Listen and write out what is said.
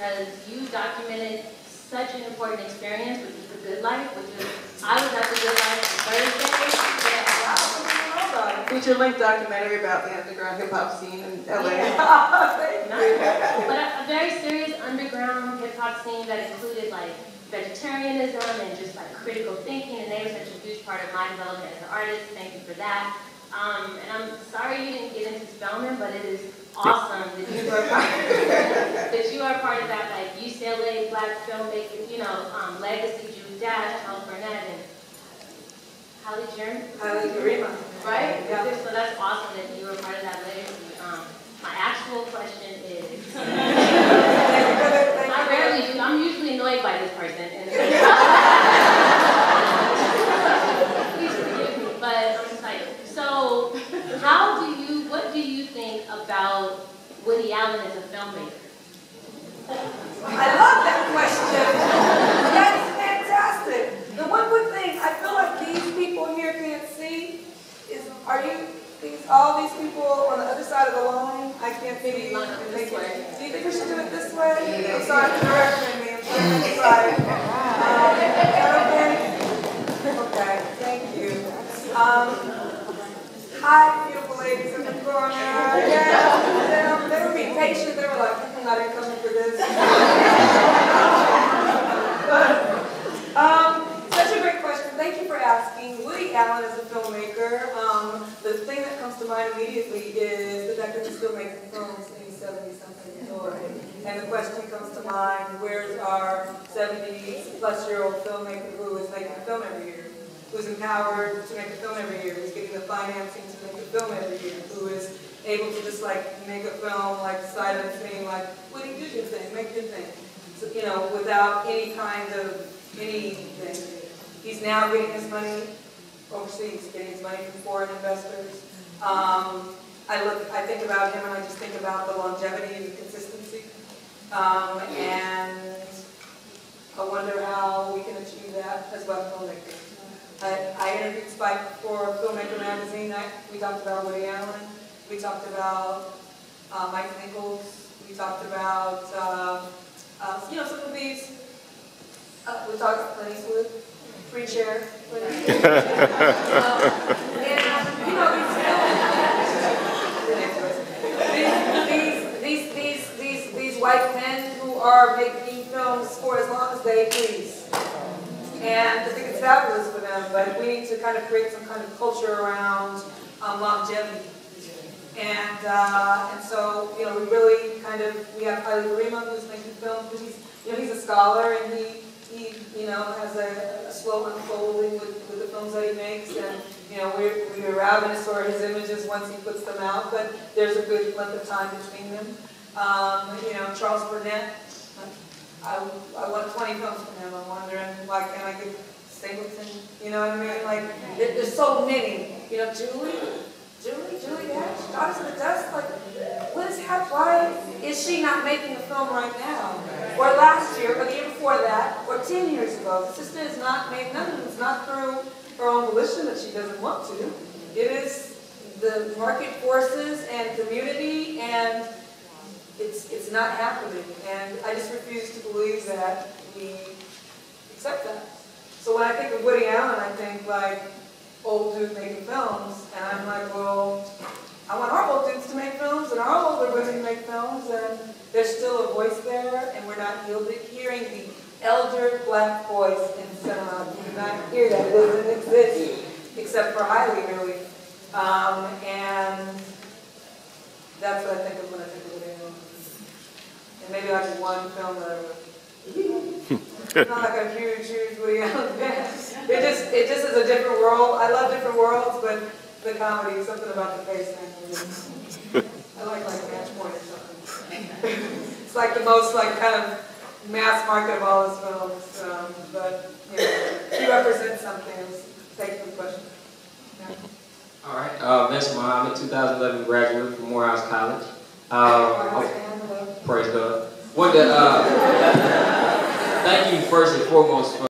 because you documented such an important experience, which is the Good Life, which is, I was at the Good Life Thursday. Feature-length documentary about the underground hip-hop scene in LA. Yeah. But a very serious underground hip-hop scene that included like vegetarianism and just like critical thinking, and they were such a huge part of my development as an artist. Thank you for that. And I'm sorry you didn't get into Spelman, but it is awesome that you are part of that like UCLA Black filmmaking, you know, legacy, Julie Dash, AvaDuVernay, and AvaDuVernay. Right? Yeah. So that's awesome that you were part of that legacy. My actual question is, I rarely do, I'm usually annoyed by this person. And please forgive me, but I'm excited. So, what do you think about Woody Allen as a filmmaker? I love that question. That's fantastic. The one good thing I feel like these people here can't see is, all these people on the other side of the line? I can't see you. Do you think we should do it this way? I'm sorry for directing me. I'm sorry. Okay, thank you. Hi, beautiful ladies in the corner. Yeah, they were being patient. They were like, I'm not even coming for this. Such a great question. Thank you for asking. Woody Allen is a filmmaker. The thing that comes to mind immediately is the fact that he's still making films and he's 70-something years old. And the question comes to mind, where's our 70-plus-year-old filmmaker who is making a film every year? Who's empowered to make a film every year? Who's getting the financing to make a film every year? Who is able to just like make a film like silent thing, like, Woody, do your thing, make your thing. So, you know, without any kind of anything. He's now getting his money overseas, getting his money from foreign investors. I think about him and I just think about the longevity and the consistency. And I wonder how we can achieve that as Black filmmakers. I interviewed Spike for Filmmaker Magazine. We talked about Woody Allen. We talked about Mike Nichols. We talked about, you know, some of these. We talked about Clint Eastwood, free share. And, you know, these white men who are making films for as long as they please. And I think it's fabulous for them, but we need to kind of create some kind of culture around longevity. And so, you know, we really kind of, we have AvaDuVernay who's making films, but he's a scholar, and he you know, has a slow unfolding with the films that he makes, and, you know, we're ravenous for his images once he puts them out, but there's a good length of time between them. You know, Charles Burnett, I want 20 films from him. I'm wondering, why can't I get Singleton? You know what I mean? Like, there's so many. You know, Julie Dash, Daughters of the Dust. Like, what is happening? Why is she not making a film right now? Or last year, or the year before that, or 10 years ago? The sister has not made none of them. It's not through her own volition that she doesn't want to. It is the market forces and community, and it's not happening, and I just refuse to believe that we accept that. So when I think of Woody Allen, I think like old dudes making films, and I'm like, well, I want our old dudes to make films, and our older women to make films, and there's still a voice there, and we're not hearing the elder Black voice in cinema. You do not hear that. It doesn't exist, except for Hailey, really. And that's what I think of when I think of Woody Allen. And maybe like one film that I wrote. Not like a huge Woody Allen fan. It just is a different world. I love different worlds, but the comedy, something about the face thing. I like Match Point or something. It's like the most like kind of mass market of all his films. But you know, he represents something. Thank you for the question. Yeah. All right. Miss Ma, I'm a 2011 graduate from Morehouse College. Praise God. Thank you first and foremost for